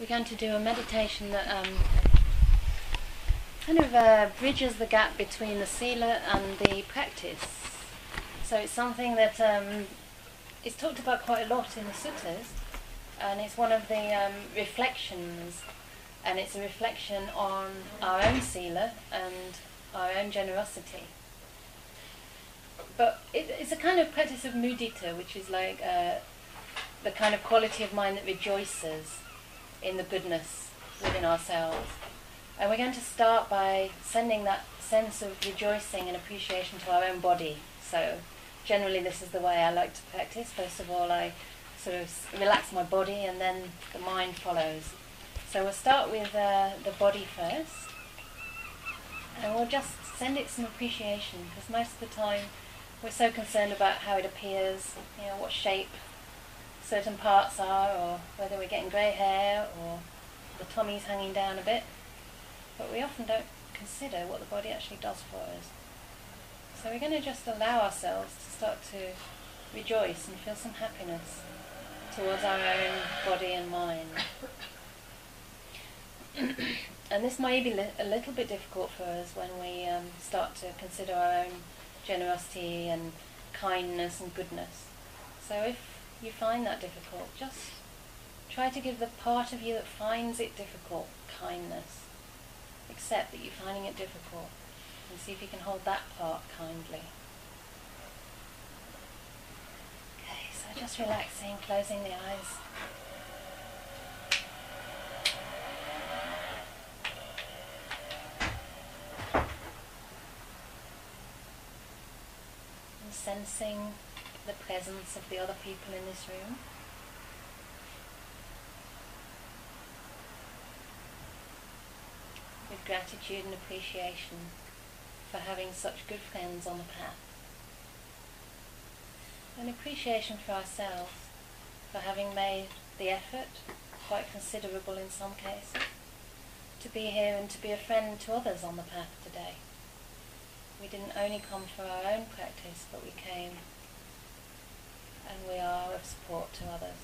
we're going to do a meditation that kind of bridges the gap between the sila and the practice. So it's something that is talked about quite a lot in the suttas, and it's one of the reflections, and it's a reflection on our own sila and our own generosity. But it's a kind of practice of mudita, which is like the kind of quality of mind that rejoices in the goodness within ourselves. And we're going to start by sending that sense of rejoicing and appreciation to our own body. So generally this is the way I like to practice. First of all, I sort of relax my body and then the mind follows. So we'll start with the body first, and we'll just send it some appreciation, because most of the time we're so concerned about how it appears, you know, what shape certain parts are, or whether we're getting grey hair or the tummy's hanging down a bit. But we often don't consider what the body actually does for us. So we're going to just allow ourselves to start to rejoice and feel some happiness towards our own body and mind. And this may be a little bit difficult for us when we start to consider our own generosity and kindness and goodness. So if you find that difficult, just try to give the part of you that finds it difficult kindness. Accept that you're finding it difficult, and see if you can hold that part kindly. Okay, so just relaxing, closing the eyes. And sensing the presence of the other people in this room. With gratitude and appreciation for having such good friends on the path. And appreciation for ourselves for having made the effort, quite considerable in some cases, to be here and to be a friend to others on the path today. We didn't only come for our own practice, but we came and we are of support to others.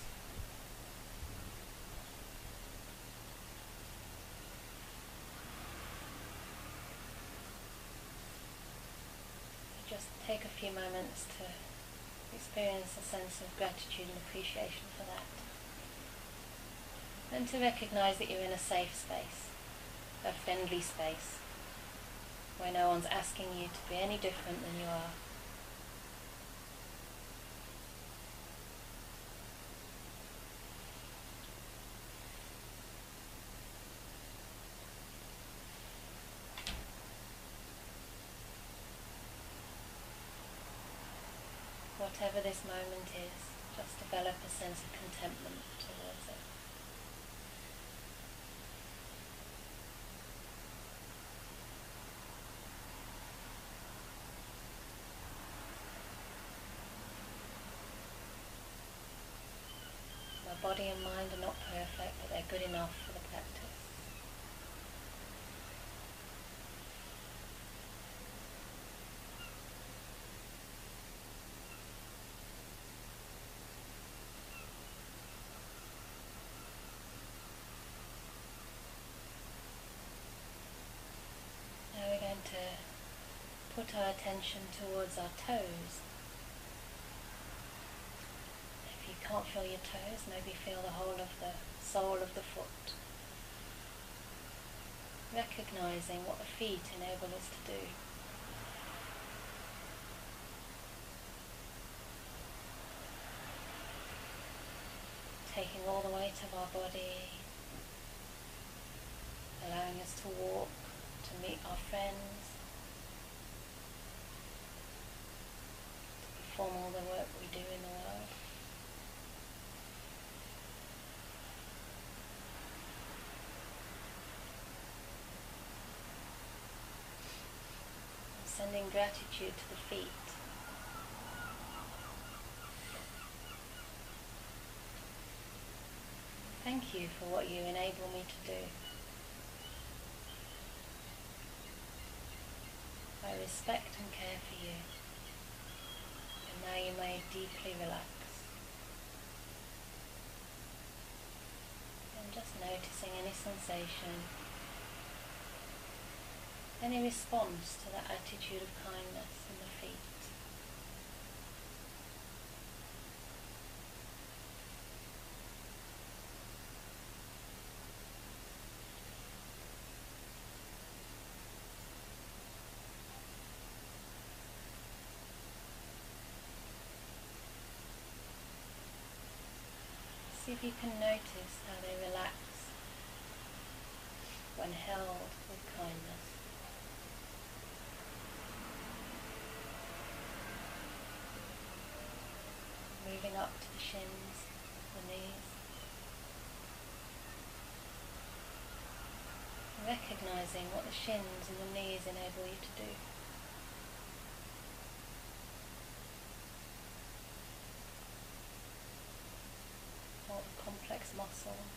Just take a few moments to experience a sense of gratitude and appreciation for that. And to recognize that you're in a safe space, a friendly space, where no one's asking you to be any different than you are. Whatever this moment is, just develop a sense of contentment towards it. My body and mind are not perfect, but they're good enough for the practice. To put our attention towards our toes. If you can't feel your toes, maybe feel the whole of the sole of the foot. Recognizing what the feet enable us to do. Taking all the weight of our body, allowing us to walk, to meet our friends, to perform all the work we do in the world. And sending gratitude to the feet. Thank you for what you enable me to do. I respect and care for you, and now you may deeply relax. And And just noticing any sensation, any response to that attitude of kindness in the feet. See if you can notice how they relax when held with kindness. Moving up to the shins, the knees. Recognizing what the shins and the knees enable you to do. All the complex muscles.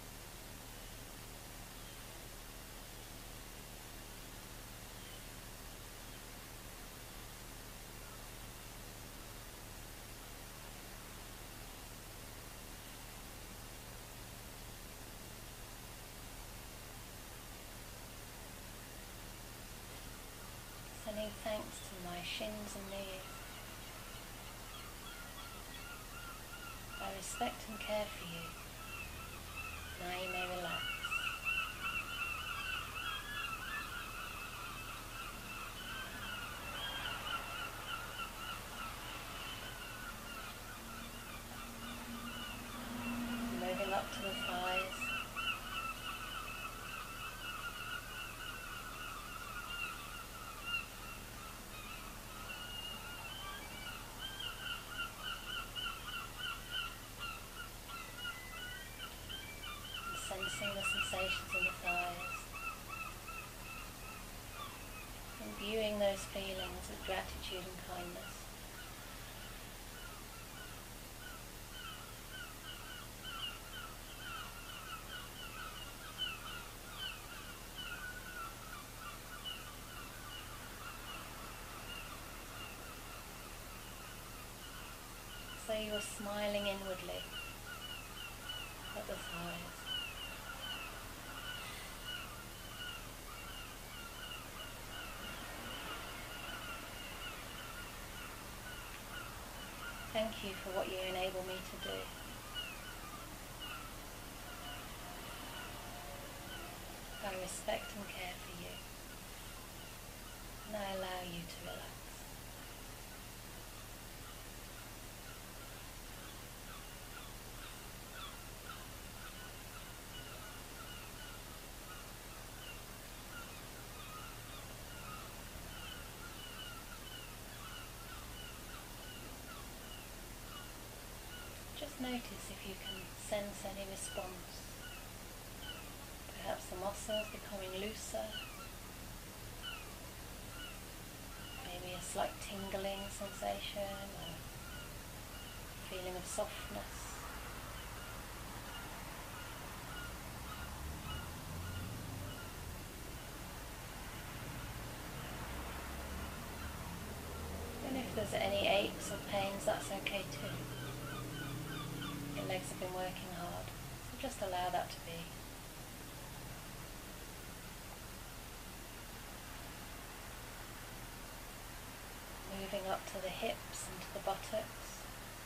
Sending thanks to my shins and knees. I respect and care for you. Now you may relax. Moving up to the thighs. Sensing the sensations in the thighs, imbuing those feelings with gratitude and kindness. So you are smiling inwardly at the thighs. Thank you for what you enable me to do. I respect and care for you. And I allow you to relax. Just notice if you can sense any response. Perhaps the muscles becoming looser. Maybe a slight tingling sensation or feeling of softness. And if there's any aches or pains, that's okay too. Your legs have been working hard, so just allow that to be. Moving up to the hips and to the buttocks.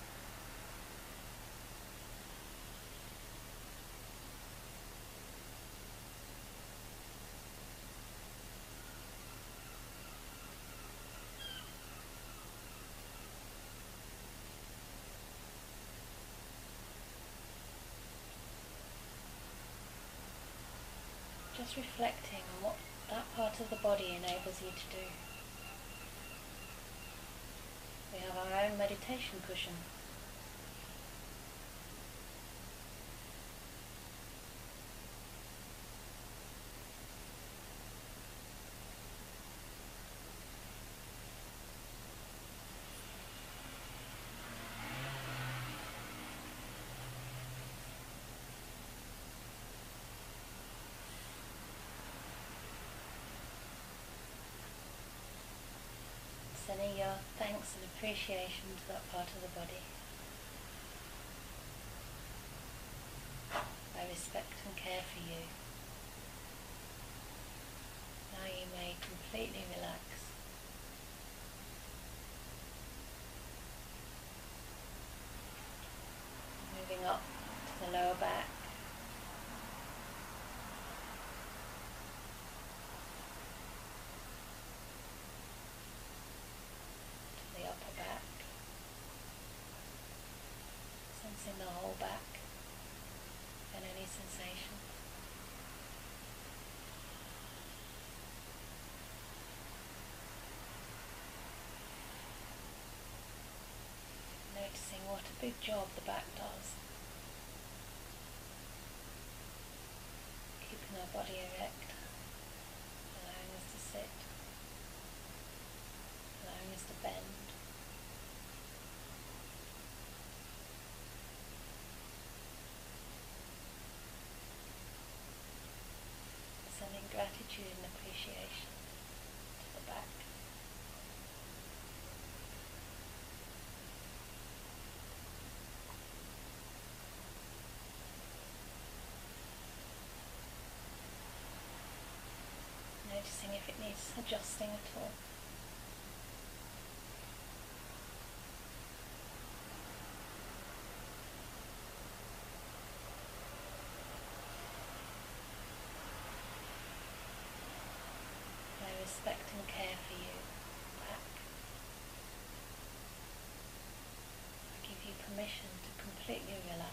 Just reflecting on what that part of the body enables you to do. We have our own meditation cushion. Sending your thanks and appreciation to that part of the body. I respect completely relax. Moving up to the lower back. To the upper back. Sensing the whole back and any sensation. Noticing what a big job the back does. Keeping our body erect, allowing us to sit, allowing us to bend. Sending gratitude and appreciation to the back. Noticing if it needs adjusting at all. I respect and care for you, back. I give you permission to completely relax.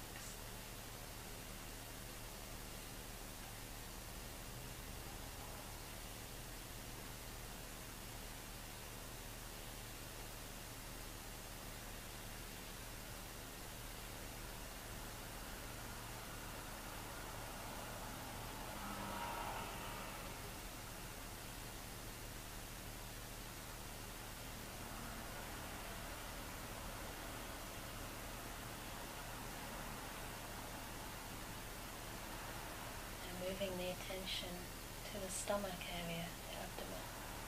Moving the attention to the stomach area, the abdomen.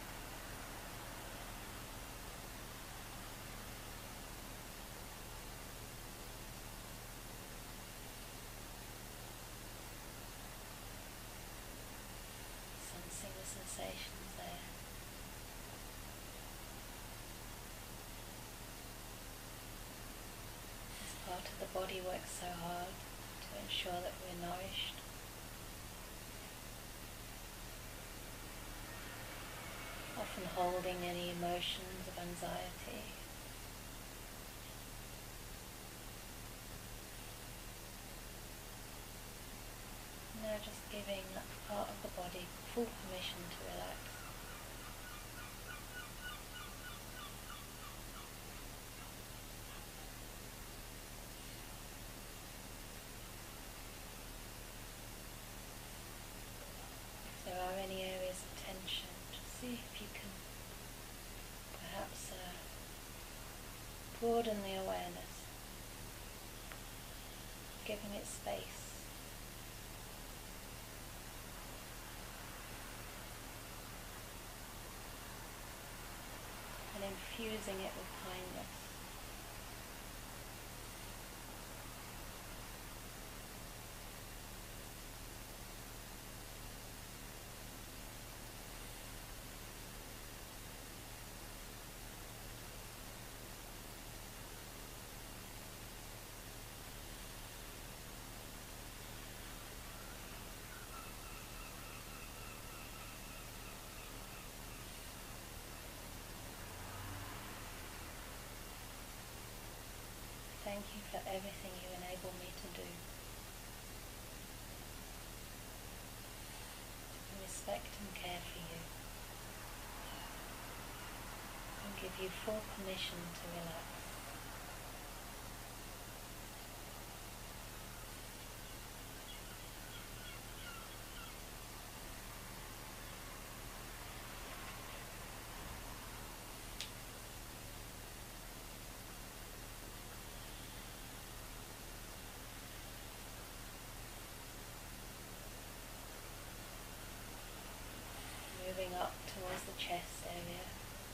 Sensing the sensations there. This part of the body works so hard to ensure that we're nourished. Often holding any emotions of anxiety. Now just giving that part of the body full permission to relax. If there are any areas of tension, see if you can perhaps broaden the awareness, giving it space. And infusing it with kindness. Thank you for everything you enable me to do. I respect and care for you. And give you full permission to relax. Moving up towards the chest area.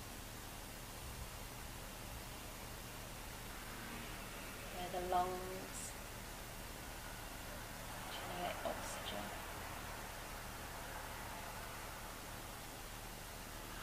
Where the lungs generate oxygen.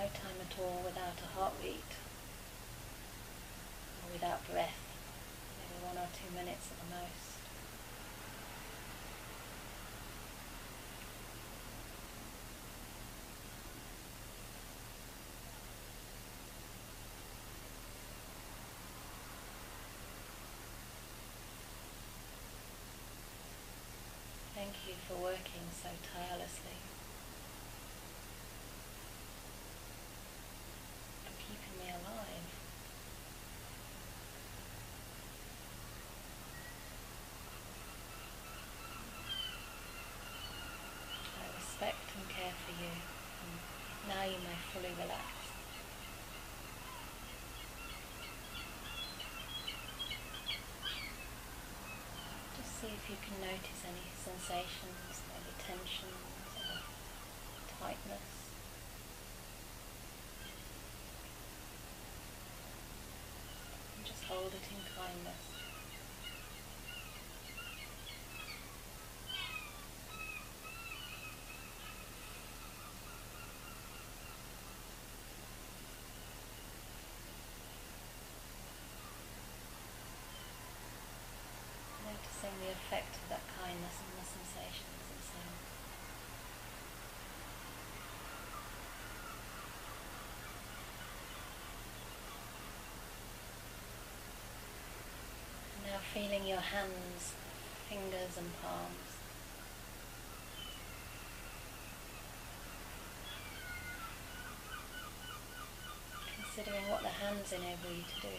time at all without a heartbeat or without breath, maybe 1 or 2 minutes at the most. Thank you for working so tirelessly, for keeping me alive. I respect and care for you, and now you may fully relax. Just see if you can notice any sensations, maybe tensions or tightness. And just hold it in kindness. Noticing the effect of that kindness on the sensations themselves. Now feeling your hands, fingers and palms. Considering what the hands enable you to do.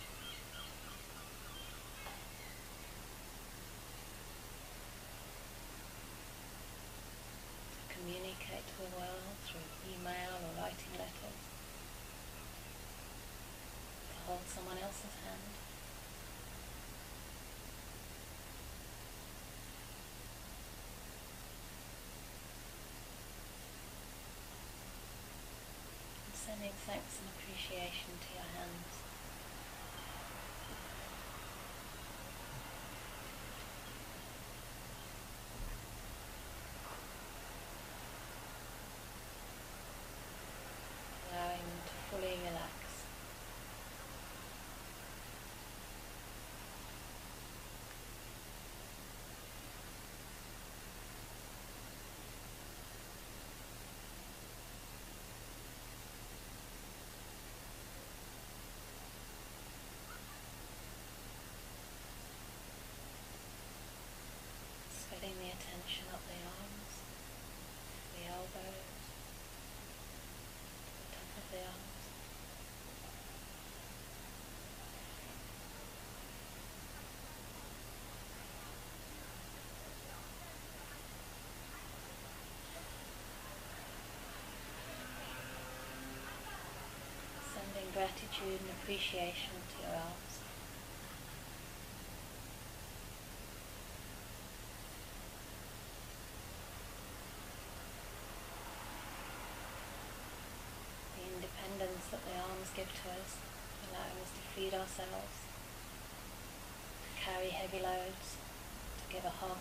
Communicate to the world through email or writing letters, to hold someone else's hand. And sending thanks and appreciation to your hands. Allowing them to fully relax. Spreading the attention up the arms, the elbows, the top of the arms. Sending gratitude and appreciation to your arms. The independence that the arms give to us, allowing us to feed ourselves, to carry heavy loads, to give a hug.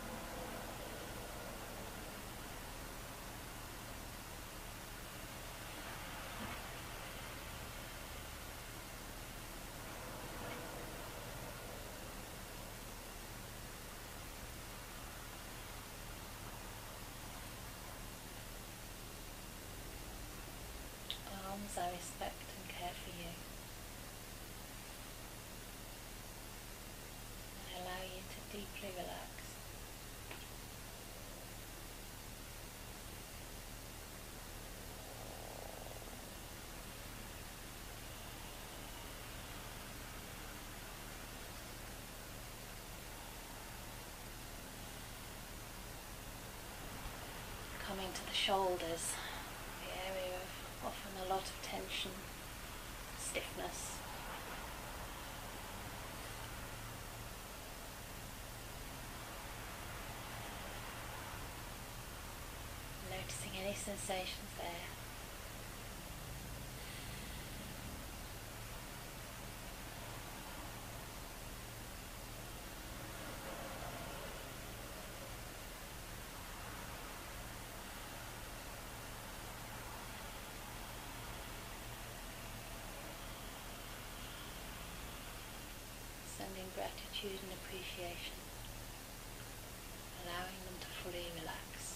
Arms, I respect and care for you. I allow you to deeply relax. Coming to the shoulders, the area of often a lot of tension, stiffness. Noticing any sensations there. gratitude and appreciation, allowing them to fully relax.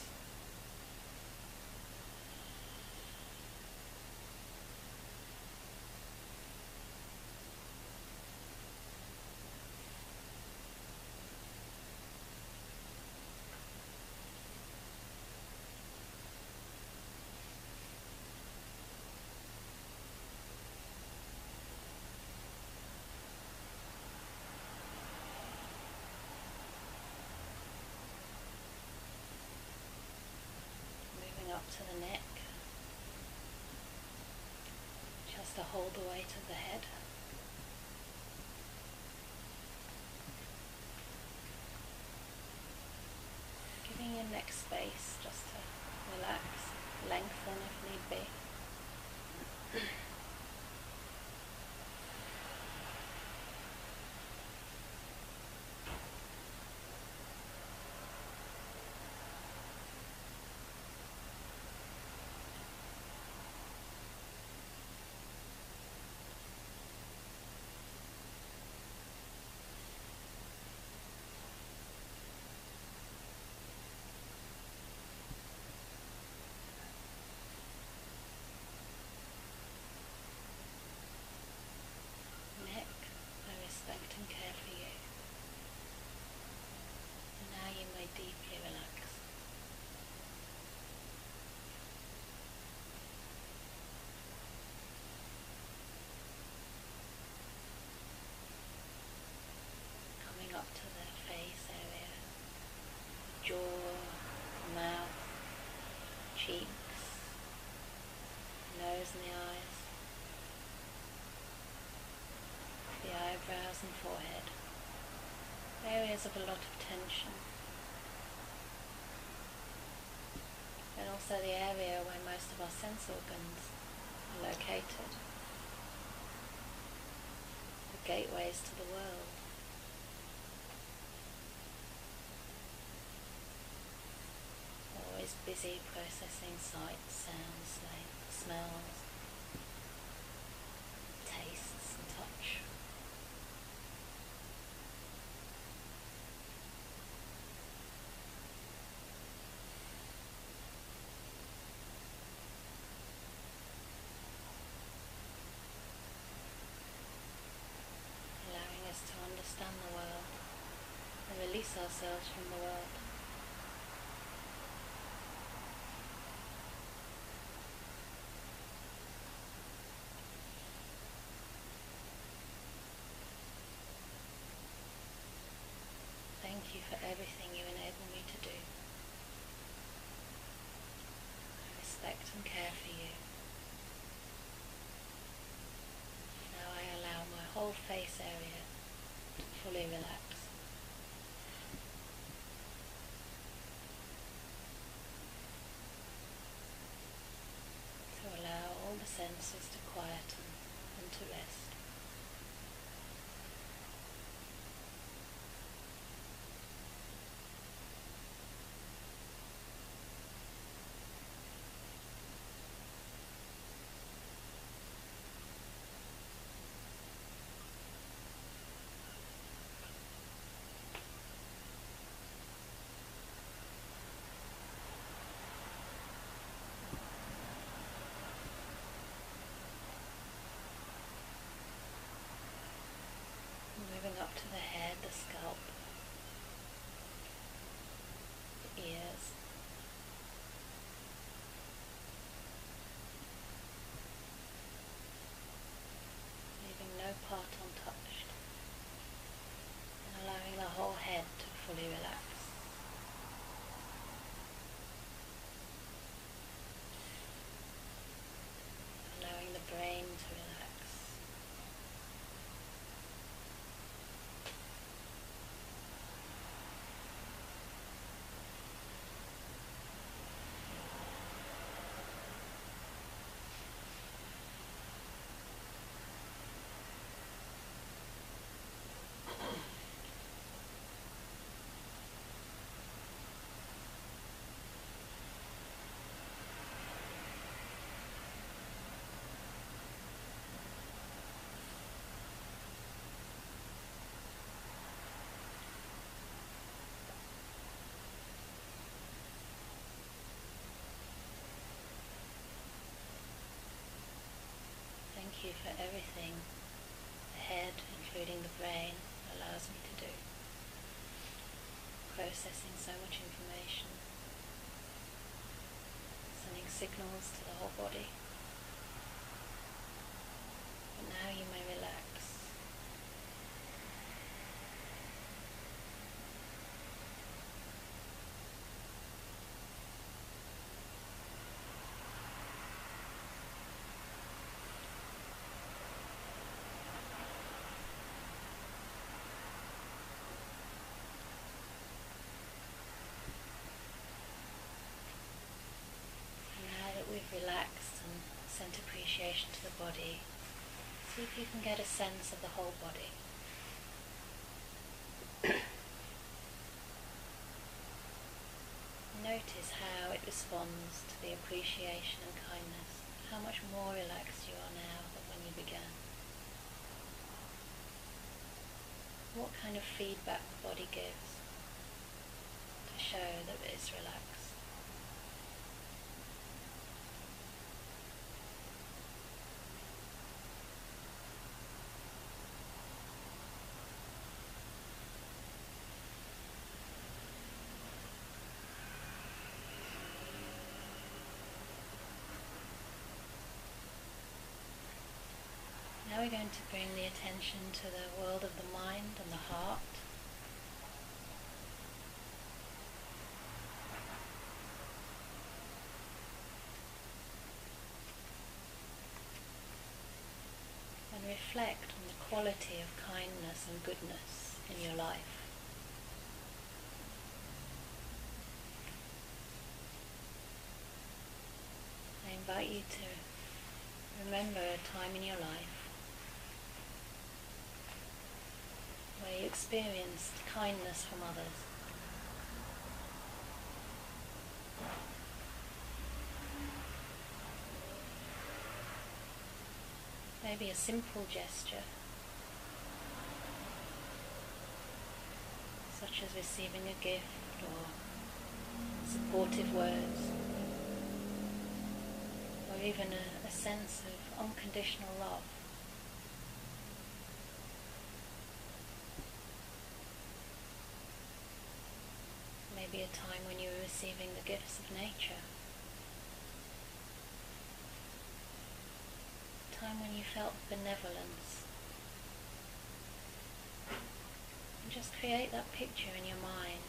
Up to the neck, just to hold the weight of the head. Giving your neck space just to relax, lengthen if need be. And care for you. And now you may deeply relax. Coming up to the face area, jaw, mouth, cheeks, nose and the eyes. The eyebrows and forehead, areas of a lot of tension, and also the area where most of our sense organs are located, the gateways to the world. Always busy processing sights, sounds, smells, tastes and touch. To understand the world and release ourselves from the world. Thank you for everything you enable me to do. I respect and care for you. Now I allow my whole face area to fully relax. To allow all the senses to quieten and to rest. everything the head, including the brain, allows me to do. Processing so much information, sending signals to the whole body. But now you may relax. We've relaxed and sent appreciation to the body. See if you can get a sense of the whole body. Notice how it responds to the appreciation and kindness. How much more relaxed you are now than when you began. What kind of feedback the body gives to show that it is relaxed. Now we're going to bring the attention to the world of the mind and the heart. And reflect on the quality of kindness and goodness in your life. I invite you to remember a time in your life where you experienced kindness from others. Maybe a simple gesture, such as receiving a gift or supportive words, or even a sense of unconditional love. Maybe a time when you were receiving the gifts of nature. A time when you felt benevolence. And just create that picture in your mind.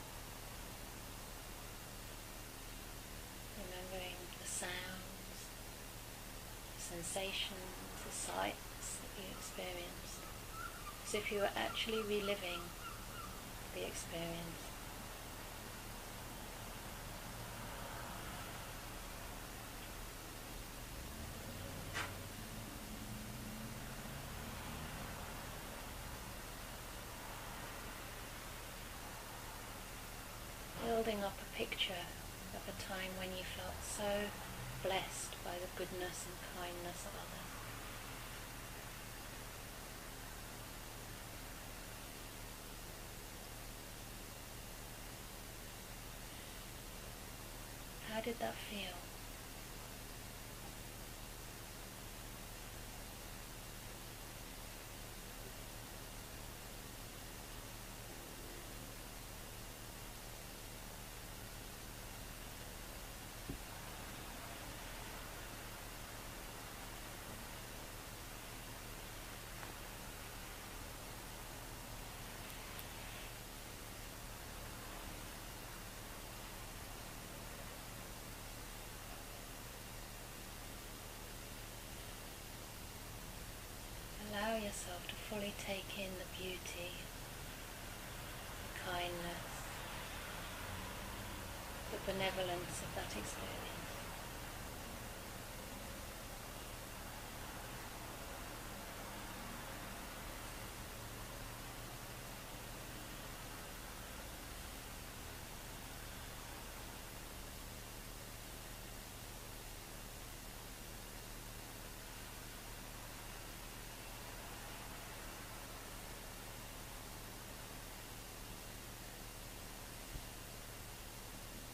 Remembering the sounds, the sensations, the sights that you experienced. As if you were actually reliving the experience. Building up a picture of a time when you felt so blessed by the goodness and kindness of others. How did that feel? Allow yourself to fully take in the beauty, the kindness, the benevolence of that experience.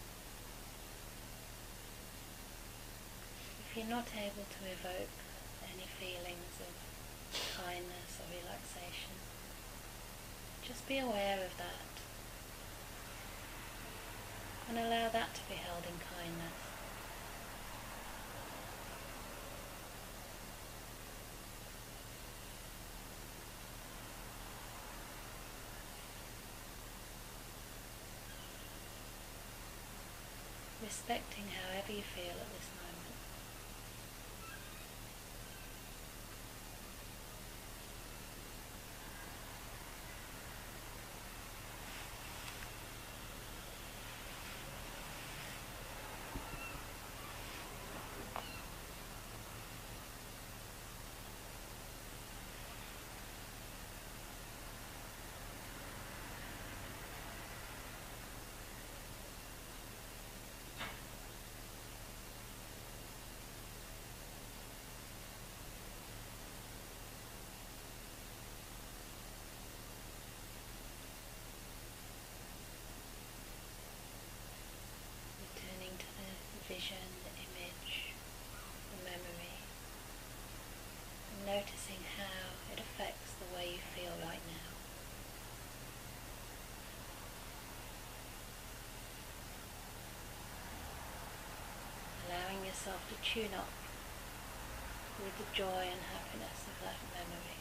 If you're not able to evoke any feelings of kindness or relaxation. Just be aware of that and allow that to be held in kindness. Respecting however you feel at this moment. Vision, the image, the memory, and noticing how it affects the way you feel right now. Allowing yourself to tune up with the joy and happiness of that memory.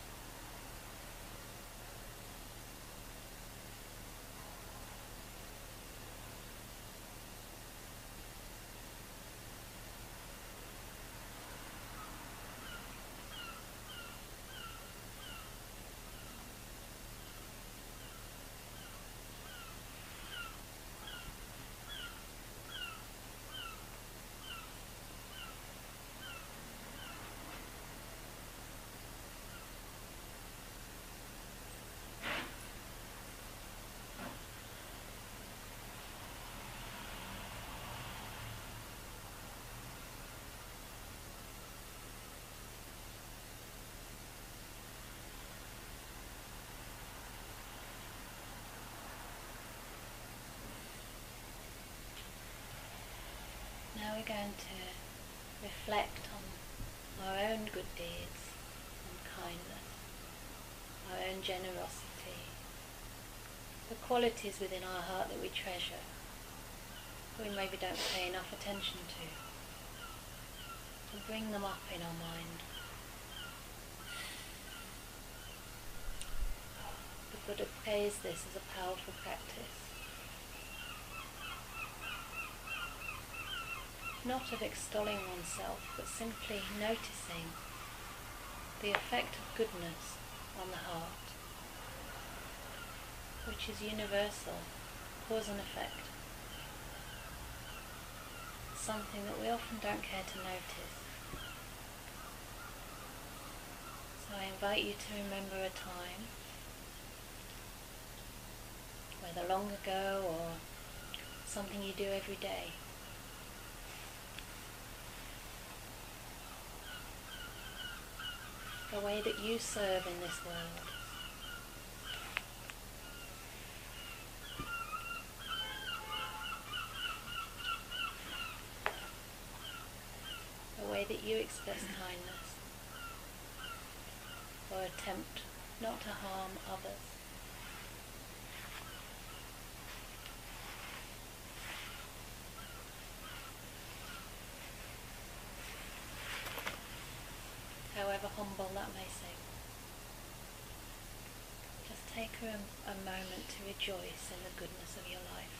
Now we're going to reflect on our own good deeds and kindness, our own generosity, the qualities within our heart that we treasure, that we maybe don't pay enough attention to bring them up in our mind. The Buddha praised this as a powerful practice. Not of extolling oneself, but simply noticing the effect of goodness on the heart, which is universal, cause and effect. Something that we often don't care to notice. So I invite you to remember a time, whether long ago or something you do every day, the way that you serve in this world. The way that you express kindness or attempt not to harm others. However humble that may seem. Just take a moment to rejoice in the goodness of your life.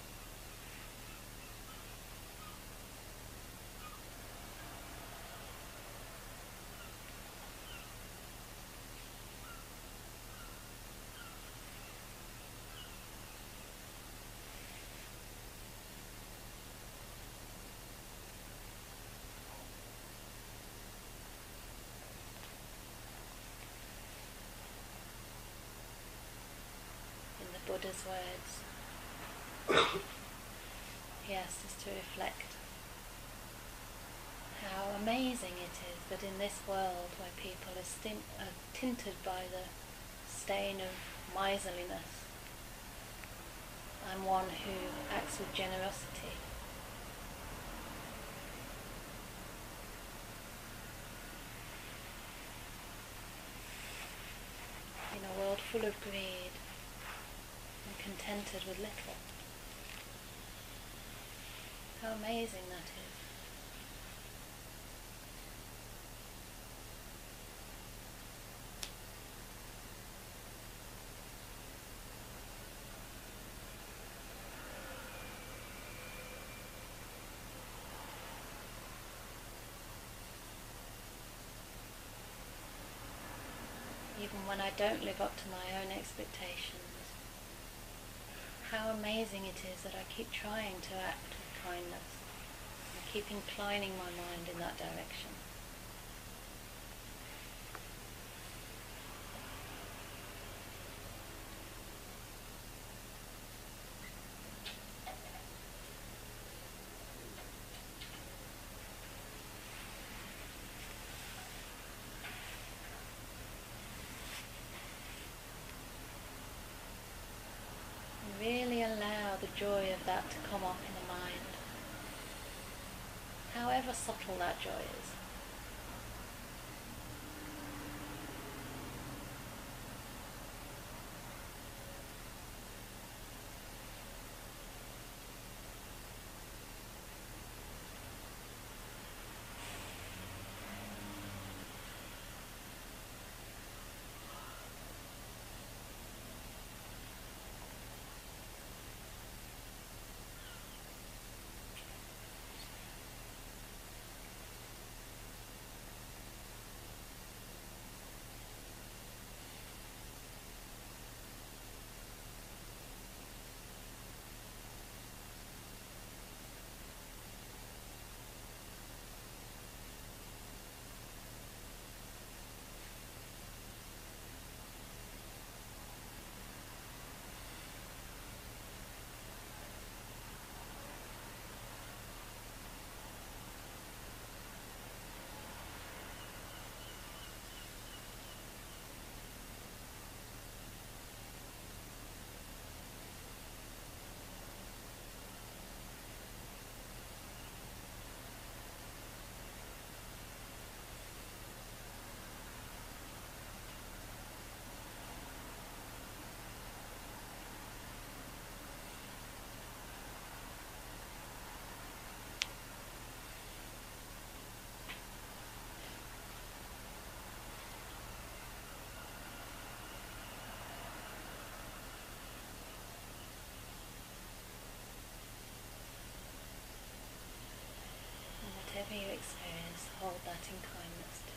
Buddha's words, he asked us to reflect how amazing it is that in this world where people are tinted by the stain of miserliness, I'm one who acts with generosity. full of greed and contented with little. How amazing that is. Even when I don't live up to my own expectations, how amazing it is that I keep trying to act with kindness and keep inclining my mind in that direction. Really allow the joy of that to come up in the mind, however subtle that joy is. Whatever you experience, hold that in kindness too.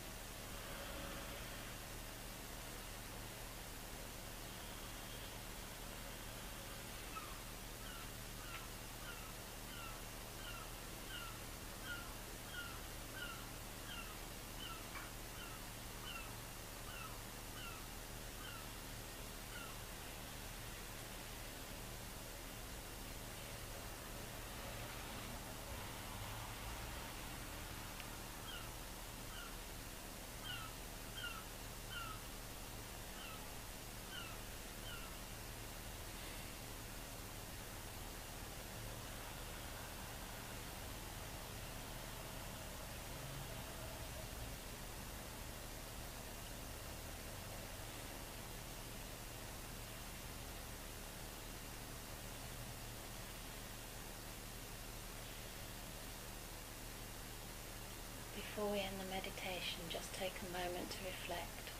Before we end the meditation, just take a moment to reflect.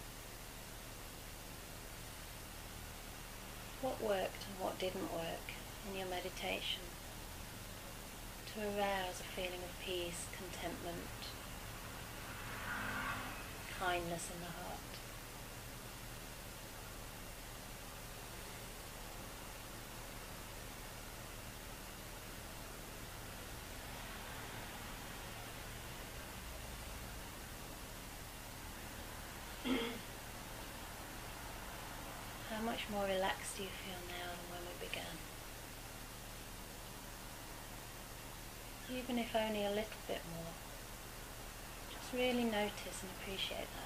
What worked and what didn't work in your meditation to arouse a feeling of peace, contentment, kindness in the heart? How much more relaxed do you feel now than when we began? Even if only a little bit more. Just really notice and appreciate that.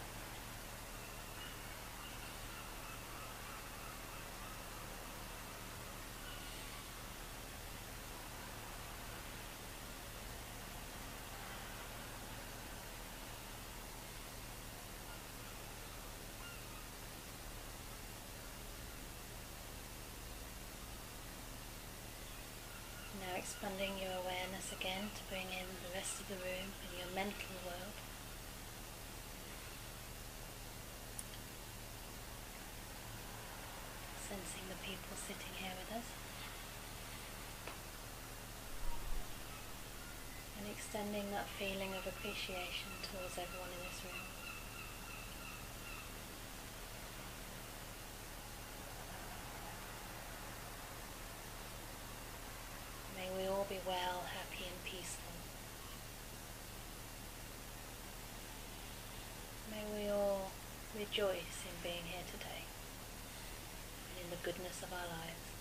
again to bring in the rest of the room and your mental world. Sensing the people sitting here with us. And extending that feeling of appreciation towards everyone in this room. May we all be well, happy and peaceful. May we all rejoice in being here today and in the goodness of our lives.